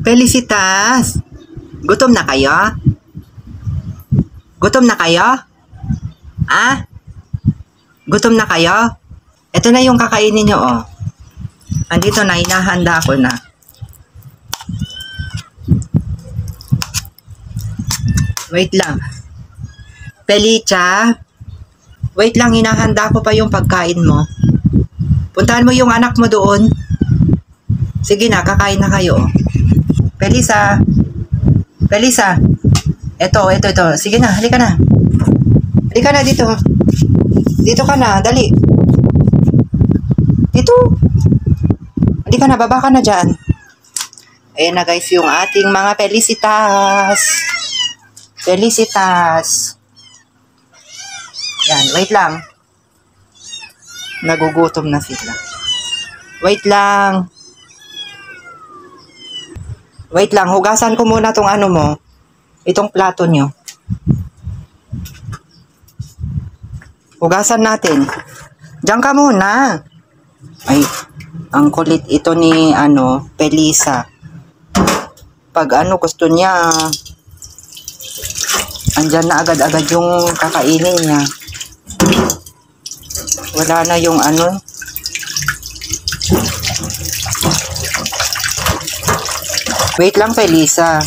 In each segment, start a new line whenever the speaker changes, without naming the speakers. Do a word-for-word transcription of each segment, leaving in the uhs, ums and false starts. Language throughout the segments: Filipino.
Felicitas! Gutom na kayo? Gutom na kayo? Ah? Gutom na kayo? Ito na yung kakainin nyo, oh. Andito na, hinahanda ko na. Wait lang. Felicia? Wait lang, hinahanda ko pa yung pagkain mo. Puntahan mo yung anak mo doon. Sige na, kakain na kayo. Felisa. Felisa. Ito, ito, ito. Sige na, halika na. Halika na dito. Dito ka na, dali. Dito. Halika na, baba ka na dyan. Ayan na guys, yung ating mga Felicitas. Felicitas. Yan, wait lang. Nagugutom na sila. Wait lang. Wait lang, hugasan ko muna tong ano mo. Itong plato nyo. Hugasan natin. Diyan ka muna. Ay, ang kulit ito ni ano, Felisa. Pag ano gusto niya, andyan na agad-agad yung kakainin niya. Wala na yung ano. Wait lang, Felisa.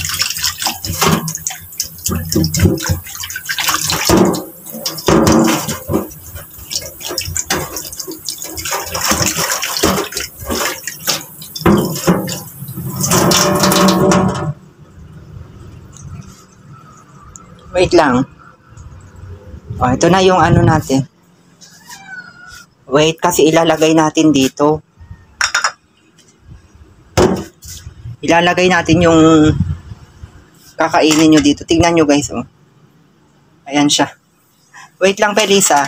Wait lang. Oh, ito na yung ano natin. Wait, kasi ilalagay natin dito. Ilalagay natin yung kakainin nyo dito. Tingnan nyo guys, oh. Ayan siya. Wait lang, Felisa.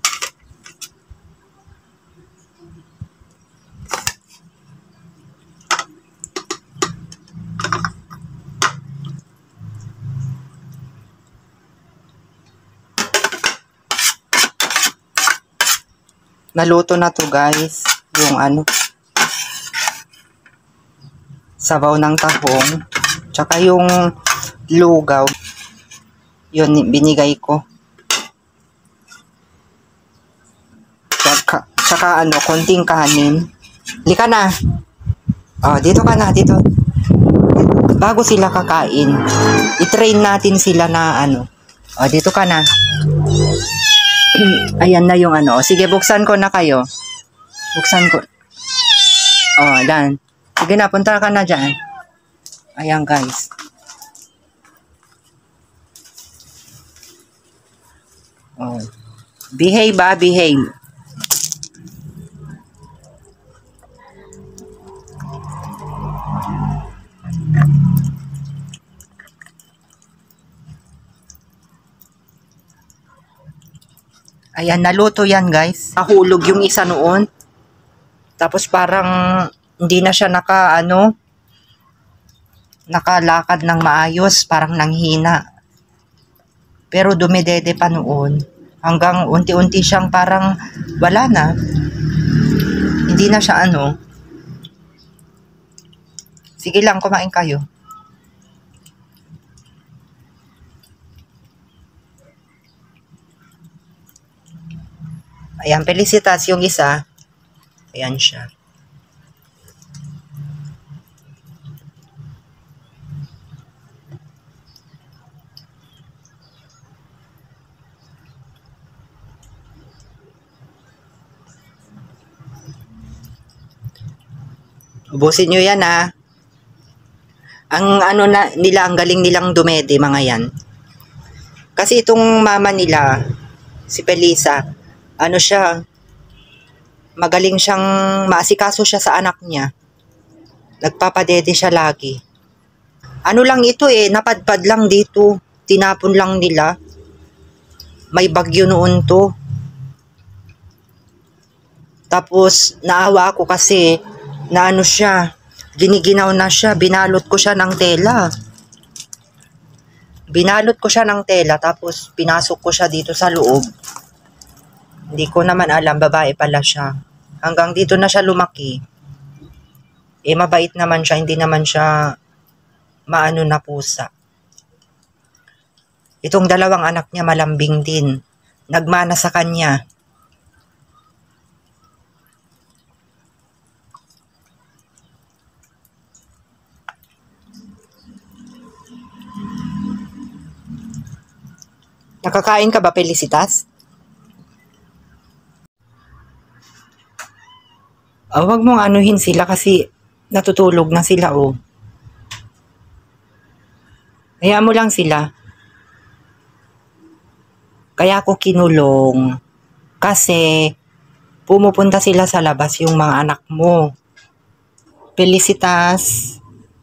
Naluto na to guys. Yung ano. Sabaw ng tahong. Tsaka yung lugaw. Yun, binigay ko. Tsaka, tsaka ano, konting kanin. Lika na. Oh, dito ka na, dito. Bago sila kakain, i-train natin sila na ano. Oh, dito ka na. Ayan na yung ano. Sige, buksan ko na kayo. Buksan ko. Oh, dan. Sige na, punta ka na dyan. Ayan, guys. Oh. Behave ba? Behave. Ayan, naluto yan guys. Nahulog yung isa noon. Tapos parang hindi na siya naka ano, nakalakad ng maayos. Parang nanghina. Pero dumedede pa noon. Hanggang unti-unti siyang parang wala na. Hindi na siya ano. Sige lang, kumain kayo. Ayan, Felicitas, yung isa. Ayan siya. Ubusin nyo yan, ha. Ang ano na nila, ang galing nilang dumede, mga yan. Kasi itong mama nila, si Felisa, ano siya, magaling siyang, maasikaso siya sa anak niya. Nagpapadede siya lagi. Ano lang ito eh, napadpad lang dito. Tinapon lang nila. May bagyo noon to. Tapos, naawa ako kasi, na ano siya, giniginaw na siya, binalot ko siya ng tela. Binalot ko siya ng tela, tapos pinasok ko siya dito sa loob. Hindi ko naman alam, babae pala siya. Hanggang dito na siya lumaki. Eh, mabait naman siya, hindi naman siya maano na pusa. Itong dalawang anak niya malambing din. Nagmana sa kanya. Nakakain ka ba, Felicitas? Oh, wag mong anuhin sila kasi natutulog na sila, oh. Hayaan mo lang sila. Kaya ako kinulong kasi pumupunta sila sa labas yung mga anak mo. Felicitas.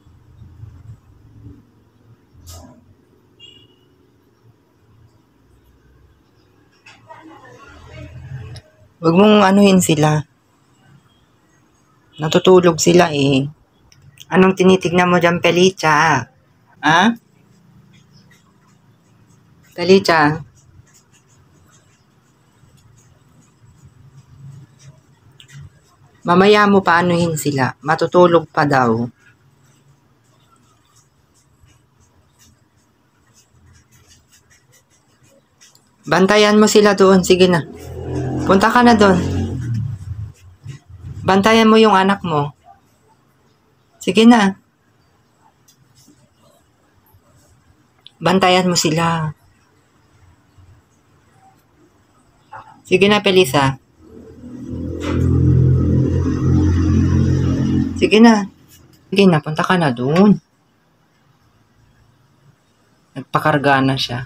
Wag mong anuhin sila. Natutulog sila eh. Anong tinitignan mo dyan, Felicia? Ha? Felicia? Mamaya mo paanuhin sila. Matutulog pa daw. Bantayan mo sila doon. Sige na. Punta ka na doon. Bantayan mo yung anak mo. Sige na. Bantayan mo sila. Sige na, Felisa. Sige na. Sige na, punta ka na doon. Nagpakarga na siya.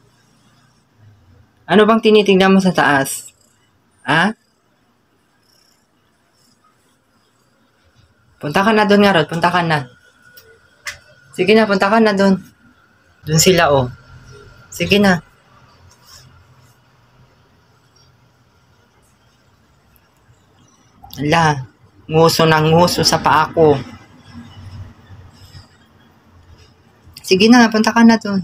Ano bang tinitingnan mo sa taas? Ha? Punta ka na doon nga, Rod. Punta ka na. Sige na, punta ka na doon. Doon sila, oh. Sige na. Ala, nguso ng nguso sa paa ko. Sige na, punta ka na doon.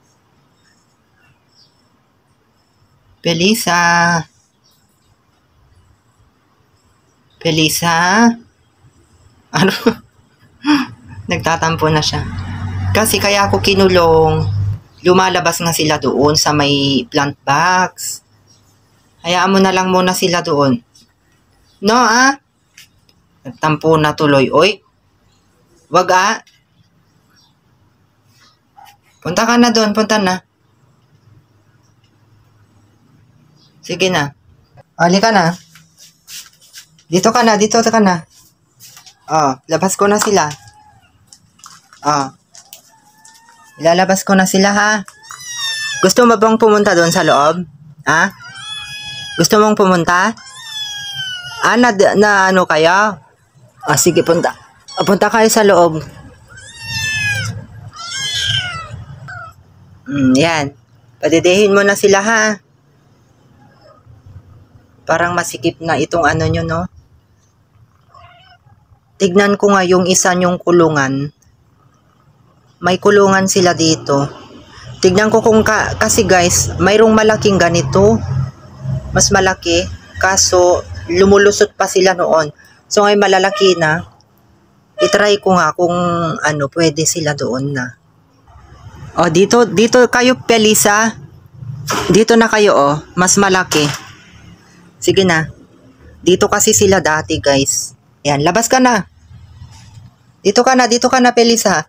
Felisa. Felisa. Ano? Nagtatampo na siya. Kasi kaya ako kinulong. Lumalabas nga sila doon sa may plant box. Hayaan mo na lang muna sila doon. No, ah? Nagtampo na tuloy. Oy. Wag, ah. Punta ka na doon. Punta na. Sige na. Ali ka na. Dito ka na. Dito ka na. Oh, labas ko na sila. Oh. Ilalabas ko na sila, ha? Gusto mo bang pumunta doon sa loob? Ha? Gusto mong pumunta? Ah, na, na ano kaya? Ah, sige, punta. Punta kayo sa loob. Hmm, yan. Padidihin mo na sila, ha? Parang masikip na itong ano nyo, no? Tignan ko nga yung isa nyong kulungan. May kulungan sila dito. Tignan ko kung ka, kasi guys, mayroong malaking ganito. Mas malaki. Kaso, lumulusot pa sila noon. So, ngayon malalaki na. I-try ko nga kung ano, pwede sila doon na. O, dito, dito kayo, Felisa. Dito na kayo, oh. Mas malaki. Sige na. Dito kasi sila dati, guys. Yan, labas ka na. Dito ka na, dito ka na, Felisa.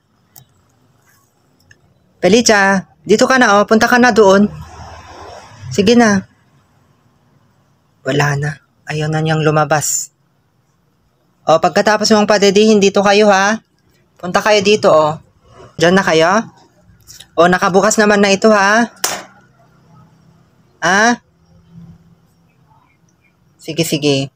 Felicia, dito ka na, oh. Punta ka na doon. Sige na. Wala na. Ayaw na niyang lumabas. O, pagkatapos mong padidihin, dito kayo, ha? Punta kayo dito, oh. Diyan na kayo? O, nakabukas naman na ito, ha? Ha? Sige, sige.